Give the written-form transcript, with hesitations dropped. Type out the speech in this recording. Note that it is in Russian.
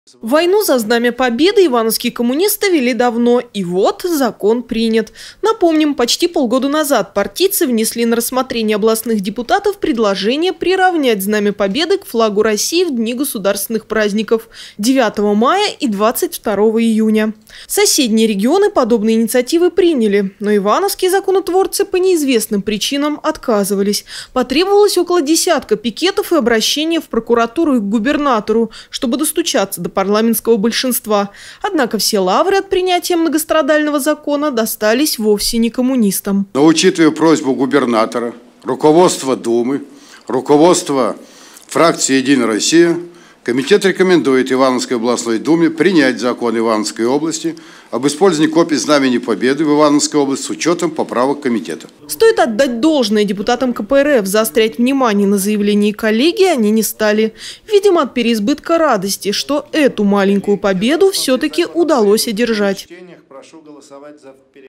Войну за Знамя Победы ивановские коммунисты вели давно, и вот закон принят. Напомним, почти полгода назад партийцы внесли на рассмотрение областных депутатов предложение приравнять Знамя Победы к флагу России в дни государственных праздников – 9 мая и 22 июня. Соседние регионы подобные инициативы приняли, но ивановские законотворцы по неизвестным причинам отказывались. Потребовалось около десятка пикетов и обращения в прокуратуру и к губернатору, чтобы достучаться до парламентского большинства. Однако все лавры от принятия многострадального закона достались вовсе не коммунистам. Но учитывая просьбу губернатора, руководства Думы, руководства фракции «Единая Россия», комитет рекомендует Ивановской областной думе принять закон Ивановской области об использовании копий Знамени Победы в Ивановской области с учетом поправок комитета. Стоит отдать должное депутатам КПРФ, заострять внимание на заявлении коллегии они не стали. Видимо, от переизбытка радости, что эту маленькую победу все-таки удалось одержать.